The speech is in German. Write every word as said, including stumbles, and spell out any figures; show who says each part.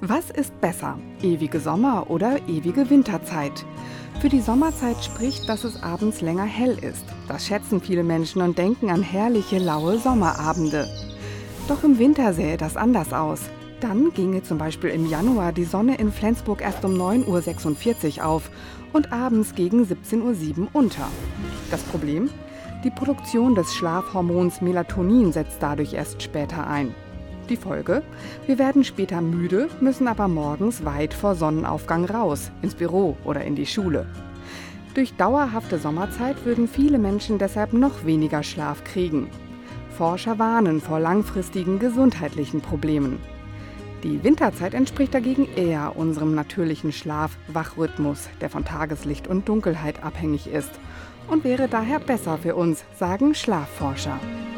Speaker 1: Was ist besser, ewige Sommer- oder ewige Winterzeit? Für die Sommerzeit spricht, dass es abends länger hell ist. Das schätzen viele Menschen und denken an herrliche, laue Sommerabende. Doch im Winter sähe das anders aus. Dann ginge zum Beispiel im Januar die Sonne in Flensburg erst um neun Uhr sechsundvierzig auf und abends gegen siebzehn Uhr sieben unter. Das Problem? Die Produktion des Schlafhormons Melatonin setzt dadurch erst später ein. Die Folge? Wir werden später müde, müssen aber morgens weit vor Sonnenaufgang raus, ins Büro oder in die Schule. Durch dauerhafte Sommerzeit würden viele Menschen deshalb noch weniger Schlaf kriegen. Forscher warnen vor langfristigen gesundheitlichen Problemen. Die Winterzeit entspricht dagegen eher unserem natürlichen Schlaf-Wach-Rhythmus, der von Tageslicht und Dunkelheit abhängig ist und wäre daher besser für uns, sagen Schlafforscher.